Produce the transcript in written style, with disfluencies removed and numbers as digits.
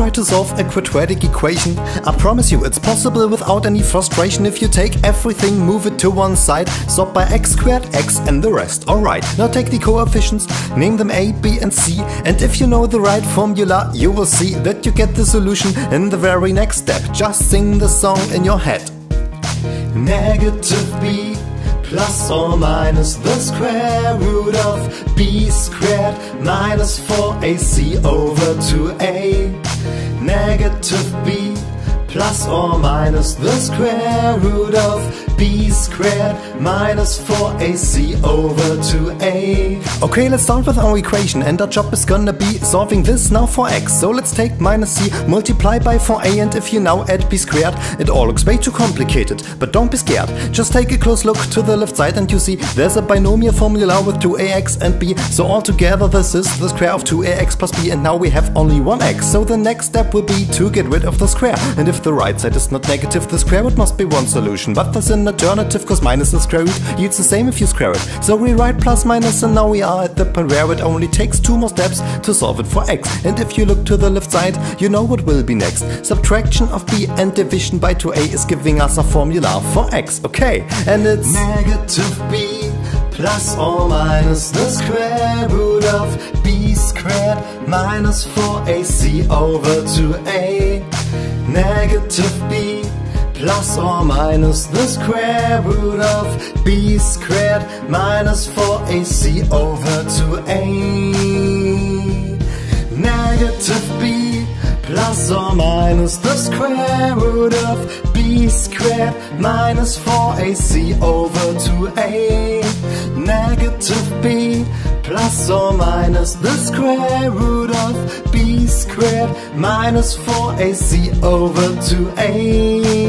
try to solve a quadratic equation. I promise you it's possible without any frustration. If you take everything, move it to one side, swap by x squared, x and the rest. Alright, now take the coefficients, name them a, b and c, and if you know the right formula, you will see that you get the solution in the very next step. Just sing the song in your head. Negative b plus or minus the square root of b squared minus 4ac over 2a. Negative b plus or minus the square root of b squared minus 4ac over 2a. Okay, let's start with our equation, and our job is gonna be solving this now for x. So let's take minus c, multiply by 4a, and if you now add b squared, it all looks way too complicated. But don't be scared, just take a close look to the left side and you see there's a binomial formula with 2ax and b. So altogether this is the square of 2ax plus b, and now we have only one x. So the next step will be to get rid of the square, and if the right side is not negative, the square root must be one solution. But there's an alternative, cause minus the square root yields the same if you square it. So we write plus minus, and now we are at the point where it only takes 2 more steps to solve it for x. And if you look to the left side, you know what will be next. Subtraction of b and division by 2a is giving us a formula for x. Okay, and it's negative b plus or minus the square root of b squared minus 4ac over 2a. Negative b plus or minus the square root of b squared minus 4ac over 2a. Negative b plus or minus the square root of b squared minus 4ac over 2a. Negative b plus or minus the square root of b squared minus 4ac over 2a.